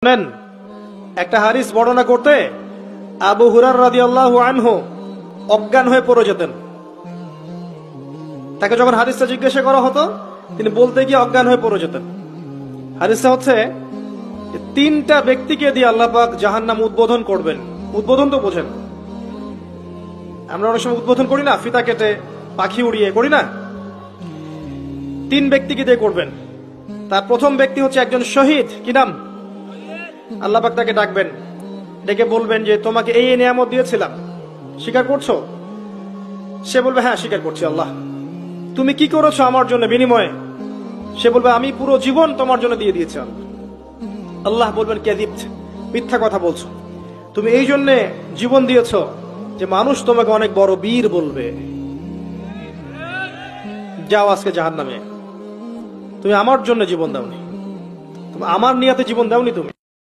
শুনেন, একটা হাদিস বর্ণনা করতে আবু হুরায়রা রাদিয়াল্লাহু আনহু অজ্ঞান হয়ে পড়ে যেতেন। তাকে যখন হাদিসটা জিজ্ঞাসা করা হতো, তিনি বলতে গিয়ে অজ্ঞান হয়ে পড়ে যেতেন। হাদিসটা হচ্ছে তিনটা ব্যক্তিকে দিয়ে আল্লাহ পাক জাহান্নাম উদ্বোধন করবেন। উদ্বোধন তো বোঝেন, আমরা অনেক সময় উদ্বোধন করি না, ফিতা কেটে পাখি উড়িয়ে করি না। তিন ব্যক্তিকে দিয়ে করবেন। তার প্রথম ব্যক্তি হচ্ছে একজন শহীদ। কি নাম? আল্লাহ পাক তাকে ডাকবেন, ডেকে বলবেন যে তোমাকে এই নিয়ামত দিয়েছিলাম, স্বীকার করছো? সে বলবে হ্যাঁ স্বীকার করছি আল্লাহ। তুমি কি করেছো আমার জন্য বিনিময়ে? সে বলবে আমি পুরো জীবন তোমার জন্য দিয়ে দিয়েছি আল্লাহ। আল্লাহ বলবেন কাযিবত, মিথ্যা কথা বলছো। তুমি এই জন্য জীবন দিয়েছো যে মানুষ তোমাকে অনেক বড় বীর বলবে। যাও আজকে জাহান্নামে, তুমি আমার জন্য জীবন দাওনি, তুমি আমার নিয়াতে জীবন দাওনি তুমি।